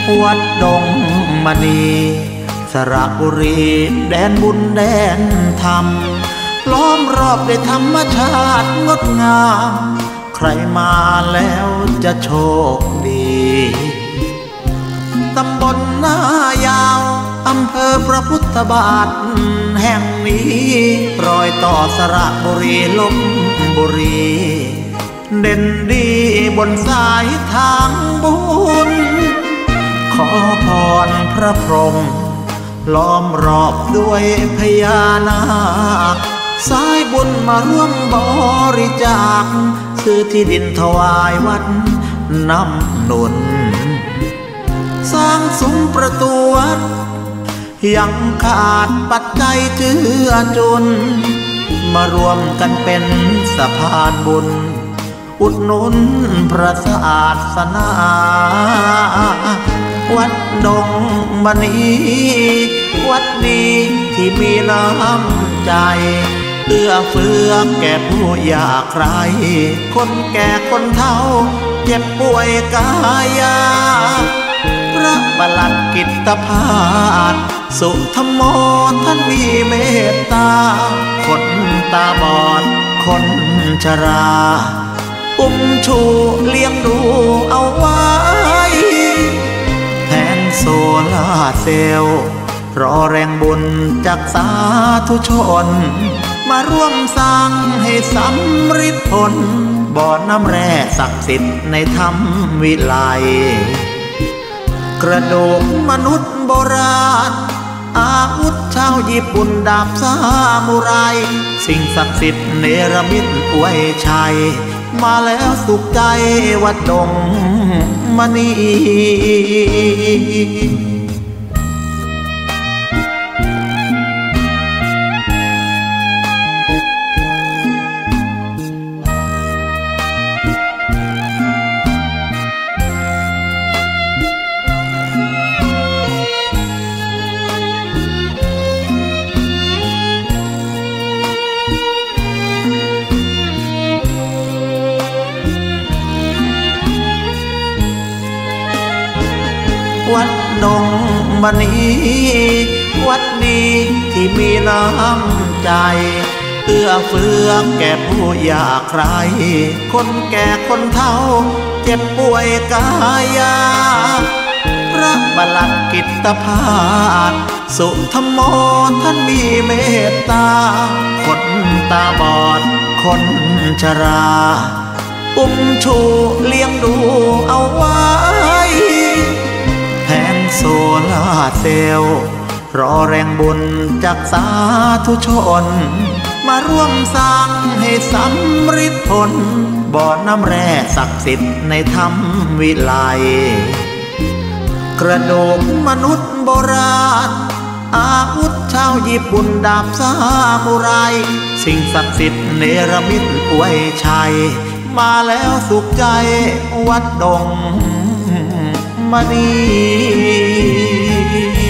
วัดดงมณีสระบุรีแดนบุญแดนธรรมล้อมรอบด้วยธรรมชาติงดงามใครมาแล้วจะโชคดีตำบลหน้ายาวอำเภอพระพุทธบาทแห่งนี้รอยต่อสระบุรีลพบุรีเด่นดีบนสายทางบุญขอพรพระพรหมล้อมรอบด้วยพญานาคสายบุญมาร่วมบริจาคซื้อที่ดินถวายวัดน้ำหนุนสร้างซุ้มประตูวัดยังขาดปัจจัยเจือจุนมารวมกันเป็นสะพานบุญอุดหนุนพระศาสนาวัดดงมณีวัดดีที่มีน้ำใจเอื้อเฟื้อแก่ผู้ยากไร้คนแก่คนเฒ่าเจ็บป่วยกายาพระประหลัดกิตตภาสสุธรรมโมท่านมีเมตตาคนตาบอดคนชราอุ้มชูเลี้ยงดูเอาไว้แผงโซลาเซลล์รอแรงบุญจากสาธุชนมาร่วมสร้างให้สำฤทธิ์ผลบ่อน้ำแร่ศักดิ์สิทธิ์ในธรรมวิไลกระดูกมนุษย์โบราณอาวุธชาวญี่ปุ่นดาบซามูไรสิ่งศักดิ์สิทธิ์เนรมิตอวยชัยมาแล้วสุขใจวัดดงมณีวัดดงมณีวัดดีที่มีน้ำใจเอื้อเฟื้อแก่ผู้ยากไร้คนแก่คนเฒ่าเจ็บป่วยกายาพระประหลัดกิตตภาสสุธรรมโมท่านมีเมตตาคนตาบอดคนชราอุ้มชูเลี้ยงดูเอาไว้แผงโซลาเซลล์รอแรงบุญจากสาธุชนมาร่วมสร้างให้สำฤทธิ์ผลบ่อน้ำแร่ศักดิ์สิทธิ์ในธรรมวิไลกระดูกมนุษย์โบราณอาวุธชาวญี่ปุ่นดาบซามูไรสิ่งศักดิ์สิทธิ์เนรมิตอวยชัยมาแล้วสุขใจวัดดงมณี